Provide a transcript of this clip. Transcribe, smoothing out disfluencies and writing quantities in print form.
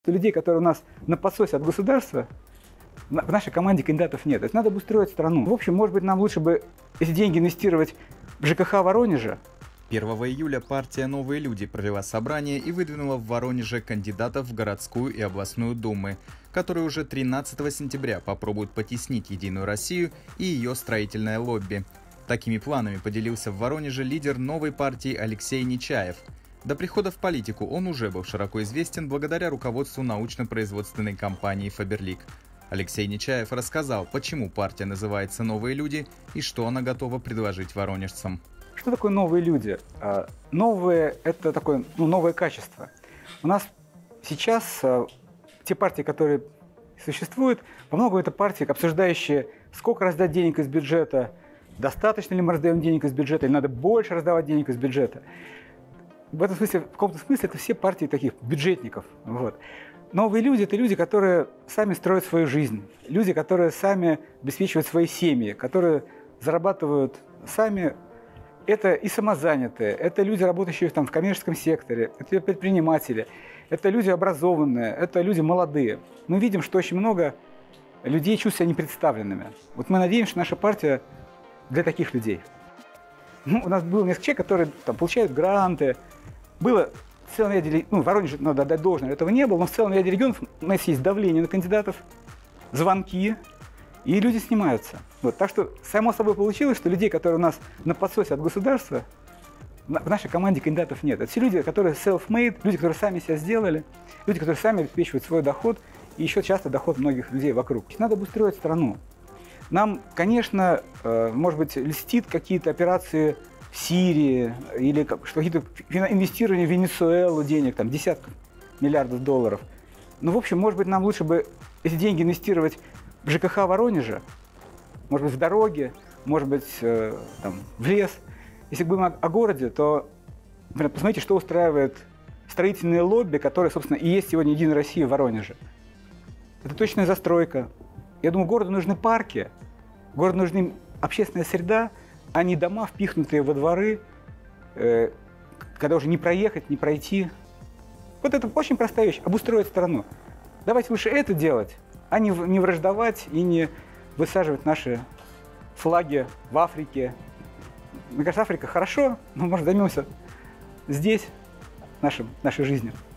Людей, которые у нас на подсосе от государства, в нашей команде кандидатов нет. Это надо обустроить страну. В общем, может быть, нам лучше бы эти деньги инвестировать в ЖКХ Воронежа. 1 июля партия «Новые люди» провела собрание и выдвинула в Воронеже кандидатов в городскую и областную думы, которые уже 13 сентября попробуют потеснить «Единую Россию» и ее строительное лобби. Такими планами поделился в Воронеже лидер новой партии Алексей Нечаев. До прихода в политику он уже был широко известен благодаря руководству научно-производственной компании «Фаберлик». Алексей Нечаев рассказал, почему партия называется «Новые люди» и что она готова предложить воронежцам. Что такое новые люди? Новые – это такое новое качество. У нас сейчас те партии, которые существуют, во многом это партии, обсуждающие, сколько раздать денег из бюджета, достаточно ли мы раздаем денег из бюджета, или надо больше раздавать денег из бюджета. В этом смысле, в каком-то смысле, это все партии таких бюджетников. Вот. Новые люди – это люди, которые сами строят свою жизнь, люди, которые сами обеспечивают свои семьи, которые зарабатывают сами. Это и самозанятые, это люди, работающие в коммерческом секторе, это предприниматели, это люди образованные, это люди молодые. Мы видим, что очень много людей чувствуют себя непредставленными. Вот мы надеемся, что наша партия для таких людей. У нас было несколько человек, которые получают гранты. Было в целом ряде регионов, в Воронеже, надо отдать должное, этого не было, но в целом ряде регионов у нас есть давление на кандидатов, звонки, и люди снимаются. Вот. Так что само собой получилось, что людей, которые у нас на подсосе от государства, в нашей команде кандидатов нет. Это все люди, которые self-made, люди, которые сами себя сделали, люди, которые сами обеспечивают свой доход, и еще часто доход многих людей вокруг. Надо обустроить страну. Нам, конечно, может быть, льстит какие-то операции в Сирии или какие-то инвестирования в Венесуэлу денег, десятков миллиардов долларов. Но, в общем, может быть, нам лучше бы эти деньги инвестировать в ЖКХ Воронежа, может быть, в дороги, может быть, в лес. Если говорим о городе, то, например, посмотрите, что устраивает строительное лобби, которое, собственно, и есть сегодня «Единая Россия» в Воронеже. Это точная застройка. Я думаю, городу нужны парки, городу нужна общественная среда, а не дома, впихнутые во дворы, когда уже не проехать, не пройти. Вот это очень простая вещь – обустроить страну. Давайте лучше это делать, а не враждовать и не высаживать наши флаги в Африке. Мне кажется, Африка хорошо, но, может, займемся здесь нашей жизнью.